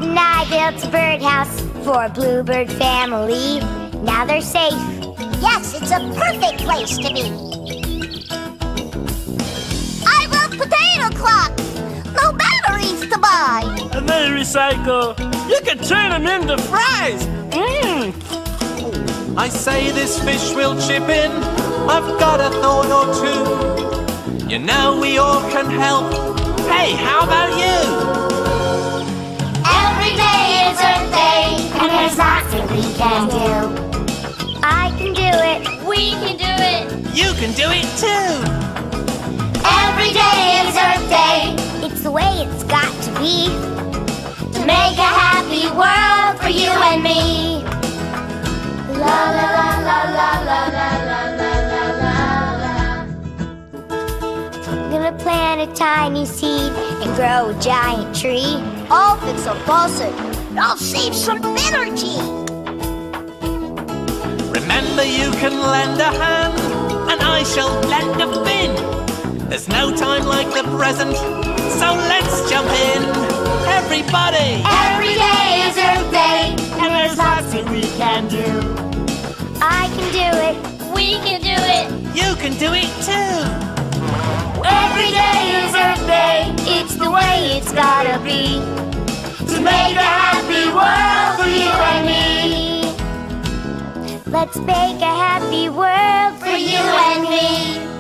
Dad and I built a birdhouse for a bluebird family. Now they're safe. Yes, it's a perfect place to be. I love potato clocks. No batteries to buy. And they recycle. You can turn them into fries. I say this fish will chip in. I've got a thought or two. You know we all can help. Hey, how about you? Every day is Earth Day, and there's lots that we can do. I can do it. We can do it. You can do it too. Every day is Earth Day, It's the way it's got to be. to make a happy world for you and me. La la la la la la la la la la. I'm gonna plant a tiny seed and grow a giant tree. I'll fix a faucet. I'll save some energy. Remember you can lend a hand, and I shall lend a fin. There's no time like the present, so let's jump in. Everybody! Every day is Earth Day, And there's lots that we can do. I can do it. We can do it. You can do it too. every day is Earth Day. It's the way it's gotta be. To make a happy world for you and me. Let's make a happy world For you and me.